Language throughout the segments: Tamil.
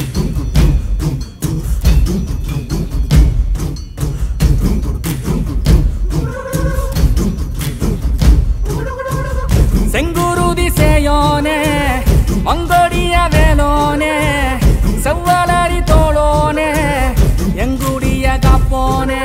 செங்குருதி சேயோனே மங்கோடிய வேலோனே செவ்வலரி தோளோனே எங்குடிய காப்போனே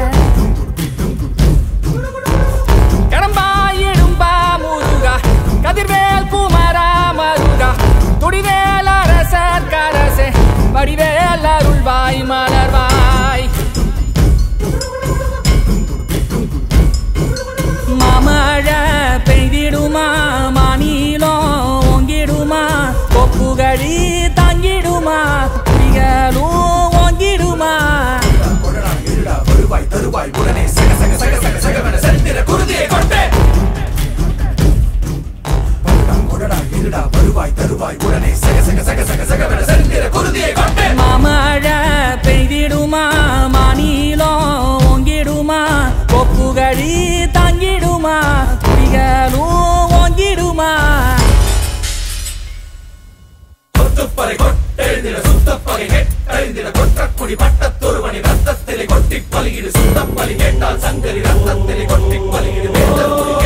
கடம்பாயிடும்பா முருகா கதிர்வேல் குமரா மருகா துடிவேல் அரசர் கரசே வடிவேல் அருள்வாய் மலர்வாய் மாமழை பெய்திடுமா மாநிலம் ஓங்கிடுமா கொப்புகழி தாங்கிடுமா புலிகளும் ஓங்கிடுமா வருவாய் தருவாய் உடனே சக சக சக சக சகவென செந்திர குருதியை கொண்டே கொடடா இருடா வருவாய் தருவாய் உடனே சக சக சக சக சகவென செந்திர குருதியை கொண்டே மாமழை பெய்திடுமா மாநிலம் ஓங்கிடுமா கொப்புகழி தாங்கிடுமா புலிகளும் ஓங்கிடுமா கொத்துப்பறை கொட்டெழுந்திட சுத்தப்பகை கெட்டெழுந்திட கொற்றக்குடி பட்டத்தொருவனி ரத்தத்திலே கொட்டிப் பலியிடு சுத்தப்பலி கேட்டால் சங்கரி ரத்தத்திலே கொட்டிப் பலியிடு